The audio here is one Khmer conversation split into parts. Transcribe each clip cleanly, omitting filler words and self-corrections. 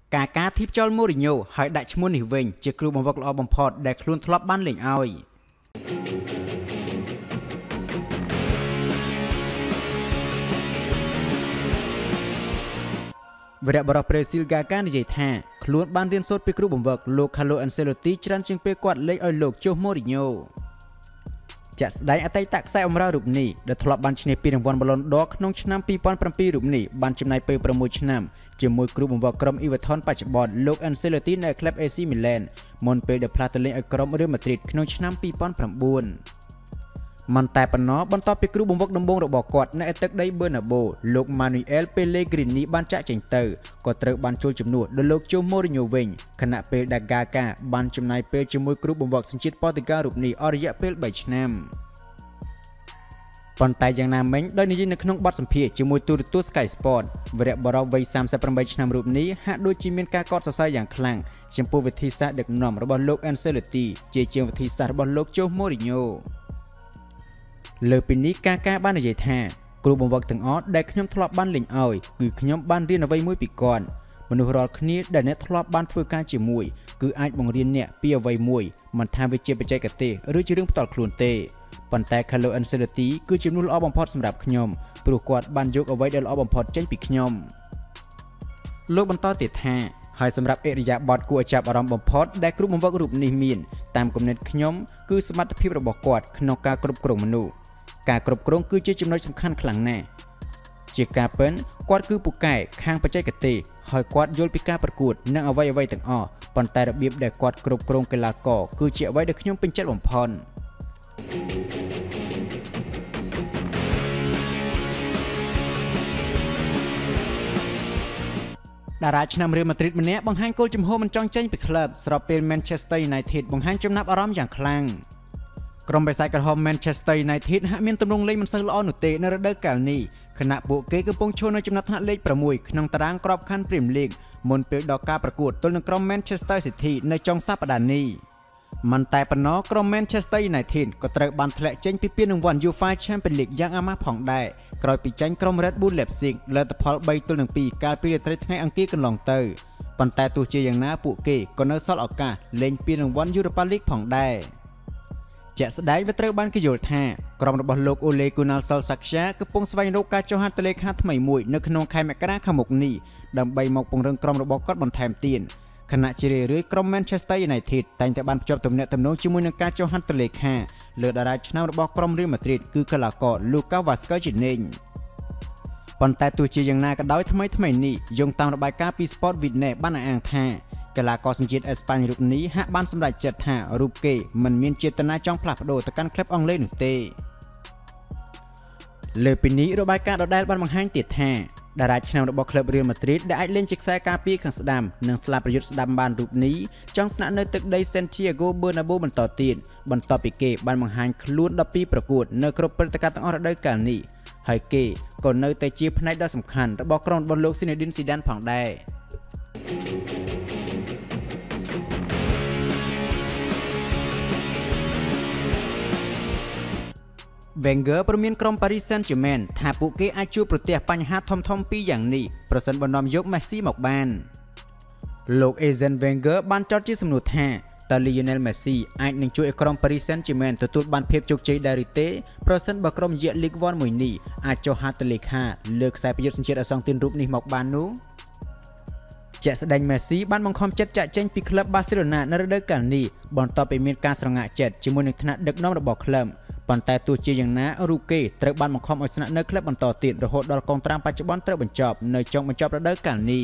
Kaka ធីបចល Mourinho ហើយដាក់ឈ្មោះនេះវិញជាគ្រូបង្វឹកល្អបំផុតដែលខ្លួនធ្លាប់បានលេងឲ្យវរៈបរិបប្រេស៊ីល Kaka និយាយថាខ្លួនបានរៀនសូត្រពីគ្រូបង្វឹកលោក Carlo Ancelotti ច្រើនជាងពេលគាត់លេងឲ្យលោក Jose Mourinho ជាក់ស្ដែងអតីតខ្សែបម្រើរូបនេះដែលធ្លាប់បានឈ្នះពានរង្វាន់ Ballon d'Or ក្នុងឆ្នាំ 2007 រូបនេះបានចំណាយពេល 6 ឆ្នាំជាមួយគ្រូបង្វឹកក្រុម Everton បច្ចុប្បន្នលោក Ancelotti នៅក្លឹប AC Milan មុនពេលដែលផ្លាស់ទៅលេងឲ្យក្រុម Real Madrid ក្នុងឆ្នាំ 2009 មិនតែប៉ុណ្ណោះបន្ទាប់ពីគ្រូបង្វឹកដំបូងរបស់គាត់នៅទឹកដី Bernabeu លោក Man Utd Pellegrini បានចាក់ចេញទៅក៏ត្រូវបានជួលជំនួសដោយលោក Jose Mourinho វិញខណៈពេលដែល Kaka បានចំណាយពេលជាមួយគ្រូបង្វឹកសញ្ជាតិប៉ូទុយហ្គាល់រូបនេះអស់រយៈពេល 3 ឆ្នាំប៉ុន្តែយ៉ាងណាមិញដោយនិយាយនៅក្នុងបទសម្ភាសន៍ជាមួយទូរទស្សន៍ Sky Sport វរៈបរិបវ័យ 38 ឆ្នាំរូបនេះហាក់ដូចជាមានការកោតសរសើរយ៉ាងខ្លាំងចំពោះវិធីសាស្ត្រដឹកនាំរបស់លោក Ancelotti ជាវិធីសាស្ត្ររបស់លោក Jose Mourinhoលើពីនេះ Kaka បាននិយាយថាគ្រូបង្វឹកទាំងអស់ដែលខ្ញុំធ្លាប់បានលេងឲ្យគឺខ្ញុំបានរៀនអ្វីមួយពីគាត់មនុស្សរាល់គ្នាដែលអ្នកធ្លាប់បានធ្វើការជាមួយគឺអាចបង្រៀនអ្នកពីអ្វីមួយមិនថាវាជាបច្ចេកទេសឬជារឿងផ្ទាល់ខ្លួនទេប៉ុន្តែ Carlo Ancelotti គឺជំនួសល្អបំផុតសម្រាប់ខ្ញុំព្រោះគាត់បានយកអ្វីដែលល្អបំផុតចេញពីខ្ញុំលោកបន្តទៀតថាហើយសម្រាប់អិរិយាបថគួរឲ្យចាប់អារម្មណ៍បំផុតដែលគ្រូបង្វឹករូបនេះមានតាមគំនិតខ្ញុំគឺសមត្ថភាពរបស់គាត់ក្នុងការគ្រប់គ្រងមនុស្សការគ្រប់គ្រងគឺជាចំណុចសំខាន់ខ្លាំងណាស់ជាការពិតគាត់គឺពូកែខាងបច្ចេកទេសហើយគាត់យល់ពីការប្រកួតនិងអ្វីទាំងអស់ប៉ុន្តែរបៀបដែលគាត់គ្រប់គ្រងកីឡាករគឺជាអ្វីដែលខ្ញុំពេញចិត្តបំផុតតារាឆ្នាំ Real Madrid ម្នាក់បង្ហាញគោលជំហរមិនចង់ចេញពីក្លឹបស្របពេល Manchester United បង្ហាញចំណាប់អារម្មណ៍យ៉ាងខ្លាំងក្រុមបេសាចក្រហម Manchester United ហាក់មានទម្រង់លេងមិនសូវល្អនោះទេនៅរដូវកាលនេះខណៈពួកគេកំពុងឈរនៅចំណាត់ថ្នាក់លេខ 6 ក្នុងតារាងក្របខ័ណ្ឌ Premier League មុនពេលដល់ការប្រកួតទល់នឹងក្រុម Manchester City នៅចុងសប្តាហ៍នេះមិនតែប៉ុណ្ណោះក្រុម Manchester United ក៏ត្រូវបានធ្លាក់ចេញពីពានរង្វាន់ UEFA Champions League យ៉ាងអាម៉ាស់ផងដែរក្រោយពីចាញ់ក្រុម Red Bull Leipzig លទ្ធផល 3-2 កាលពីរាត្រីថ្ងៃអង្គារកន្លងទៅប៉ុន្តែទោះជាយ៉ាងណាពួកគេក៏នៅសល់ឱកាសលេងពានរង្វាន់ Europa League ផងដែរជាក់ស្ដែងវាត្រូវបានគេយល់ថាក្រុមរបស់លោក Ole Gunnar Solskjaer កំពុងស្វែងរកការចុះហត្ថលេខាថ្មីមួយនៅក្នុងខែមករាខាងមុខនេះដើម្បីមកពង្រឹងក្រុមរបស់គាត់បន្ថែមទៀតខណៈជារឿយៗក្រុម Manchester United តែងតែបានភ្ជាប់ទំនាក់ទំនងជាមួយនឹងការចុះហត្ថលេខាលើតារាឆ្នាំរបស់ក្រុម Real Madrid គឺកីឡាករ Lucas Vazquez ជានិច្ចប៉ុន្តែទោះជាយ៉ាងណាក៏ដោយថ្មីនេះយោងតាមរបាយការណ៍ពី Sport Witness បានអះអាងថាកីឡាករសញ្ជាតិអេស្ប៉ាញរូបនេះហាក់បានសម្រេចចិត្តថារូបគេមិនមានចេតនាចង់ផ្លាស់ប្ដូរទៅកាន់ក្លឹបអង់គ្លេសនោះទេលើពីនេះរបាយការណ៍ដដែលបានបង្ហាញទៀតថាតារាឆ្នាំរបស់ក្លឹប Real Madrid ដែលអាចលេងជាខ្សែការពារខាងស្ដាំនិងស្លាបប្រយុទ្ធស្ដាំបានរូបនេះចង់ស្នាក់នៅទឹកដី Santiago Bernabeu បន្តទៀតបន្ទាប់ពីគេបានបង្ហាញខ្លួន12ប្រកួតនៅគ្រប់ព្រឹត្តិការណ៍ទាំងអស់រដូវកាលនេះហើយគេក៏នៅតែជាផ្នែកដ៏សំខាន់របស់ក្រុមរបស់លោក Zinedine Zidane ផងដែរ Wenger ព្រមានក្រុម Paris Saint-Germain ថាពួកគេអាចជួបប្រទះបញ្ហាធំៗពីរយ៉ាងនេះប្រសិនបើនាំយក Messi មកបានលោក Arsene Wenger បានចោទជាសំណួរថាតើ Lionel Messi អាចនឹងជួយឲ្យក្រុម Paris Saint-Germain ទទួលបានភាពជោគជ័យដែរឬទេប្រសិនបើក្រុមយក្ស Ligue 1 មួយនេះអាចចុះហត្ថលេខាលើខ្សែប្រយុទ្ធសញ្ជាតិអសង្ទានរូបនេះមកបាននោះជាក់ស្ដែង Messi បានបង្ខំចិត្តចាក់ចេញពីក្លឹប Barcelona នៅរដូវកាលនេះបន្ទាប់ពីមានការស្រងាក់ចិត្តជាមួយនឹងថ្នាក់ដឹកនាំរបស់ក្លឹបប៉ុន្តែទោះជាយ៉ាងណារូបគេត្រូវបានបង្ខំឲ្យស្នាក់នៅក្លឹបបន្តទៀតរហូតដល់កងត្រាបច្ចុប្បន្នត្រូវបញ្ចប់នៅចុងបញ្ចប់រដូវកាលនេះ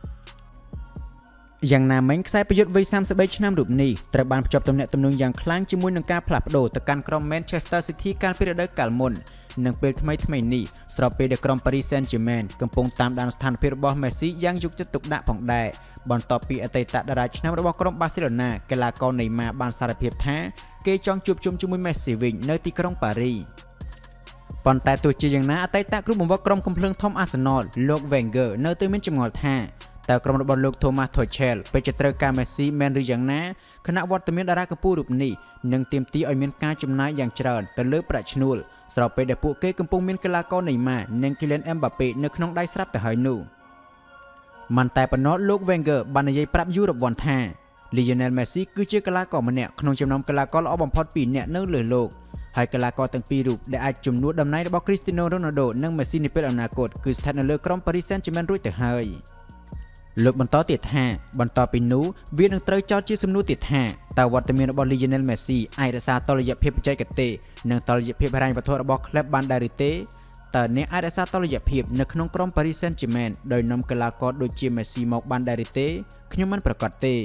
យ៉ាងណាមិញខ្សែប្រយុទ្ធវ័យ 33 ឆ្នាំរូបនេះត្រូវបានភ្ជាប់ទំនាក់ទំនងយ៉ាងខ្លាំងជាមួយនឹងការផ្លាស់ប្ដូរទៅកាន់ក្រុម Manchester City កាលពីរដូវកាលមុននិងពេលថ្មីនេះស្របពេលដែលក្រុម Paris Saint-Germain កំពុងតាមដានស្ថានភាពរបស់ Messi យ៉ាងយកចិត្តទុកដាក់ផងដែរបន្ទាប់ពីអតីតតារាឆ្នាំរបស់ក្រុម Barcelona កីឡាករ Neymar បានសារភាពថាគេចង់ជួបជុំជាមួយ Messi វិញនៅទីក្រុងប៉ារីសប៉ុន្តែទោះជាយ៉ាងណាអតីតគ្រូបង្វឹកក្រុមកំភ្លើងធំ Arsenal លោក Wenger នៅតែមានចម្ងល់ថាតើក្រុមរបស់លោក Thomas Tuchel ពេលជាត្រូវការ Messi មែនឬយ៉ាងណាខណៈវត្តមានតារាកំពូលរូបនេះនឹងទាមទារឲ្យមានការចំណាយយ៉ាងច្រើនទៅលើប្រាក់ឈ្នួលស្របពេលដែលពួកគេកំពុងមានកីឡាករ Neymar និង Kylian Mbappé នៅក្នុងដៃស្រាប់ទៅហើយនោះมันតែប៉ុណ្ណោះលោក Wenger បាននិយាយប្រាប់យុវវ័នថា Lionel Messi គឺជាកីឡាករម្នាក់ក្នុងចំណោមកីឡាករល្អបំផុត2នាក់នៅលើលោកហើយកីឡាករទាំងពីររូបដែលអាចជំនួសតំណែងរបស់ Cristiano Ronaldo និង Messi នាពេលអនាគតគឺស្ថិតនៅលើក្រុម Paris Saint-Germain រួចទៅហើយលោកបន្តទៀតថាបន្ទាប់ពីនោះវានឹងត្រូវចោទជាសំណួរទៀតថាតើវត្តមានរបស់ Lionel Messi អាចរក្សាតុល្យភាពបច្ចេកទេសនិងតុល្យភាពហិរញ្ញវត្ថុរបស់ក្លឹបបានដែរឬទេតើអ្នកអាចរក្សាតុល្យភាពនៅក្នុងក្រុម Paris Saint-Germain ដោយនាំកីឡាករដូចជា Messi មកបានដែរឬទេខ្ញុំមិនប្រកាសទេ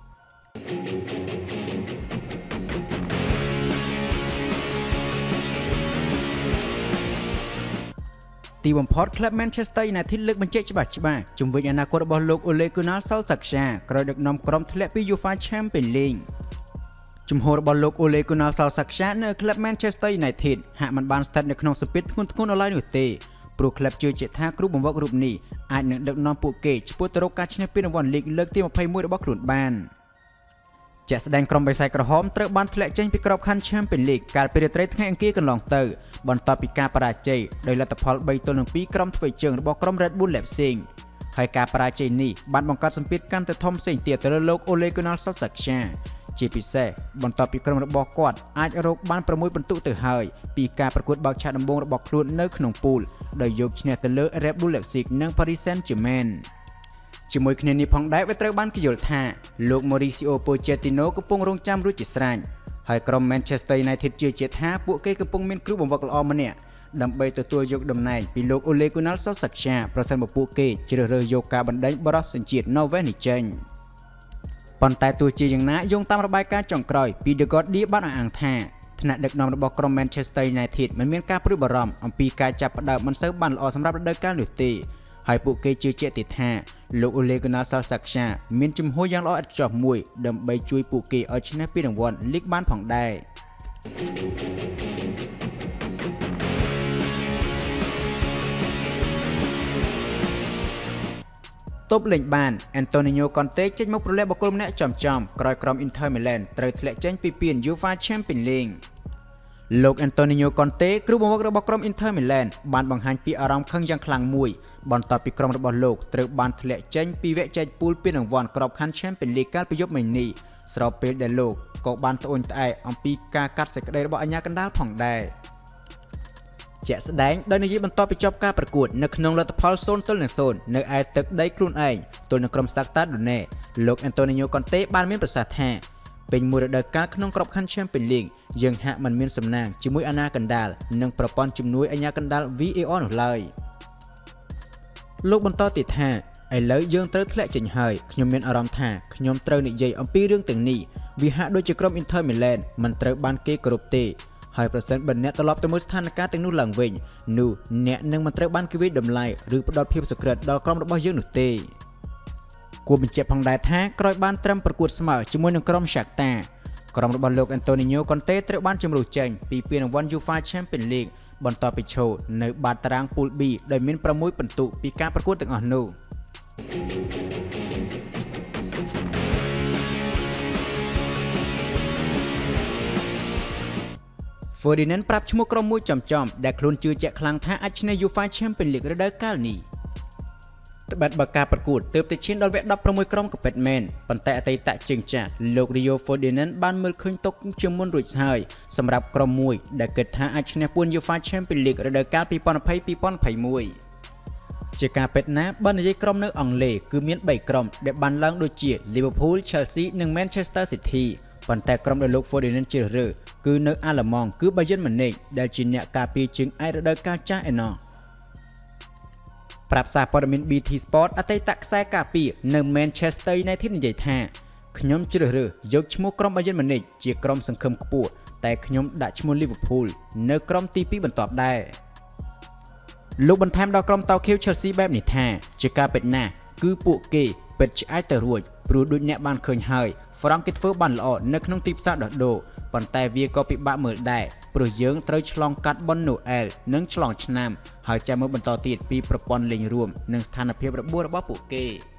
ទីបំផុតក្លឹប Manchester United លើកបញ្ជាក់ច្បាស់ជំវិញអនាគតរបស់លោក Ole Gunnar Solskjaer ក្រោយដឹកនាំក្រុមធ្លាក់ពី UEFA Champions League ជំហររបស់លោក Ole Gunnar Solskjaer នៅក្លឹប Manchester United ហាក់មិនបានស្ថិតនៅក្នុងសម្ពាធធ្ងន់ធ្ងរនៅឡើយនោះទេព្រោះក្លឹបជឿជាក់ថាគ្រូបង្វឹករូបនេះអាចនឹងដឹកនាំពួកគេឆ្ពោះទៅរកការឈ្នះពានរង្វាន់លីកលើកទី21របស់ខ្លួនបានជាក់ស្ដែងក្រុមបិសាចក្រហមត្រូវបានធ្លាក់ចេញពីក្របខ័ណ្ឌ Champions League កាលពីរាត្រីថ្ងៃអង្គារកន្លងទៅបន្ទាប់ពីការបរាជ័យដោយលទ្ធផល3-2ក្រុមធ្វើជើងរបស់ក្រុម Red Bull Leipzig ហើយការបរាជ័យនេះបានបង្កើតសម្ពាធកាន់តែធំផ្សេងទៀតទៅលើលោក Ole Gunnar Solskjaer ជាពិសេសបន្ទាប់ពីក្រុមរបស់គាត់អាចរកបាន6ពិន្ទុទៅហើយពីការប្រកួតបើកឆាកដំបូងរបស់ខ្លួននៅក្នុងពូលដោយយកឈ្នះទៅលើ Red Bull Leipzig និង Paris Saint-Germainជាមួយគ្នានេះផងដែរវាត្រូវបានគេយល់ថាលោក Mauricio Pochettino កំពុងរងចាំរួចជាស្រេចហើយក្រុម Manchester United ជឿជាក់ថាពួកគេកំពុងមានគ្រូបង្វឹកល្អម្នាក់ដើម្បីទទួលយកតំណែងពីលោក Ole Gunnar Solskjaer ប្រសិនបើពួកគេជ្រើសរើសយកការបណ្ដេញបរិសុទ្ធសញ្ជាតិ Norway នេះចេញប៉ុន្តែទោះជាយ៉ាងណាយោងតាមរបាយការណ៍ចុងក្រោយពី The Guardian បានអះអាងថាថ្នាក់ដឹកនាំរបស់ក្រុម Manchester United មិនមានការព្រួយបារម្ភអំពីការចាប់ផ្ដើមមិនសូវបានល្អសម្រាប់រដូវកាលនេះទេហើយពួកគេជឿជាក់ទៀតថាលោក Ole Gunnar Solskjaer មានជំហរយ៉ាងល្អឥតខ្ចោះមួយដើម្បីជួយពួកគេឲ្យឈ្នះពានរង្វាន់លីកបានផងដែរតបលេងបាន Antonio Conte ចេញមកប្រលាក់បកគលម្នាក់ចំក្រោយក្រុម Inter Milan ត្រូវធ្លាក់ចេញពីពាន UEFA Champions League លោក Antonio Conte គ្រូបង្វឹករបស់ក្រុម Inter Milan បានបង្ហាញពីអារម្មណ៍ខឹងយ៉ាងខ្លាំងមួយបន្ទាប់ពីក្រុមរបស់លោកត្រូវបានធ្លាក់ចេញពីវគ្គចែកពូលពានរង្វាន់ក្របខ័ណ្ឌ Champions League កាលពីយប់មិញនេះស្របពេលដែលលោកក៏បានត្អូញត្អែអំពីការកាត់សេចក្តីរបស់អាជ្ញាកណ្ដាលផងដែរជាក់ស្ដែងដោយនិយាយបន្ទាប់ពីចប់ការប្រកួតនៅក្នុងលទ្ធផល0-0នៅឯទឹកដីខ្លួនឯងទល់នឹងក្រុម Shakhtar Donetsk លោក Antonio Conte បានមានប្រសាសន៍ថាពេញមួយរដូវកាលក្នុងក្របខ័ណ្ឌ Champions League យើងហាក់មិនមានសំណាងជាមួយអាណាកណ្ដាលនិងប្រព័ន្ធជំនួយអាជ្ញាកណ្ដាល VAR នោះឡើយលោកបន្តទៀតថាឥឡូវយើងត្រូវធ្លាក់ចេញហើយខ្ញុំមានអារម្មណ៍ថាខ្ញុំត្រូវនិយាយអំពីរឿងទាំងនេះវាហាក់ដូចជាក្រុម Inter Milan មិនត្រូវបានគេគោរពទេហើយប្រសិនបើអ្នកត្រឡប់ទៅមើលស្ថានភាពទាំងនោះឡើងវិញនោះអ្នកនឹងមិនត្រូវបានគេវាយតម្លៃឬផ្ដល់ភាពសុក្រិតដល់ក្រុមរបស់យើងនោះទេគួរបញ្ជាក់ផងដែរថាក្រោយបានត្រឹមប្រកួតស្មើជាមួយនឹងក្រុម Shakhtar ក្រុមរបស់លោក Antonio Conte ត្រូវបានជំរុះចេញពីពានរង្វាន់ UEFA Champions League បន្ទាប់ពីឈរនៅបាតតារាងពូល B ដោយមាន6ពិន្ទុពីការប្រកួតទាំងអស់នោះFerdinand ប្រាប់ឈ្មោះក្រុមមួយចំដែលខ្លួនជឿជាក់ខ្លាំងថាអាចឈ្នះ UEFA Champions League រដូវកាលនេះត្បិតបើការប្រកួតទើបតែឈានដល់វគ្គ16ក្រុមក៏ពិតមែនប៉ុន្តែអតីតជើងចាស់លោក Rio Ferdinand បានមើលឃើញទុកជាមុនរួចហើយសម្រាប់ក្រុមមួយដែលគិតថាអាចឈ្នះពាន UEFA Champions League រដូវកាល 2020-2021 ជាការពិតណាបើនិយាយក្រុមនៅអង់គ្លេសគឺមាន3ក្រុមដែលបានឡើងដូចជា Liverpool, Chelsea និង Manchester City ប៉ុន្តែក្រុមដែលលោក Ferdinand ជ្រើសរើសគឺនៅអាល្លឺម៉ង់គឺ Bayern Munich ដែលជាអ្នកការពារជើងឯករដូវកាលចាស់ឯណោះប្រាប់សារព័ត៌មាន BT Sport អតីតខ្សែការពារនៅ Manchester United និយាយថាខ្ញុំជ្រើសរើសយកឈ្មោះក្រុម Bayern Munich ជាក្រុមសង្ឃឹមខ្ពស់តែខ្ញុំដាក់ឈ្មោះ Liverpool នៅក្រុមទី2បន្ទាប់ដែរលោកបន្ថែមដល់ក្រុមតោខៀវ Chelsea បែបនេះថាជាការពិតណាស់គឺពួកគេពិតឆ្អែតទៅរួចព្រោះដូចអ្នកបានឃើញហើយ Frank គេធ្វើបានល្អនៅក្នុងទីផ្សារដោះដូរប៉ុន្តែវាក៏ពិបាកមើលដែរព្រោះយើងត្រូវឆ្លងកាត់បុណ្យ Noel និងឆ្លងឆ្នាំហើយចាំមើលបន្តទៀតពីប្រព័ន្ធលេងរួមនិងស្ថានភាពរបួសរបស់ពួកគេ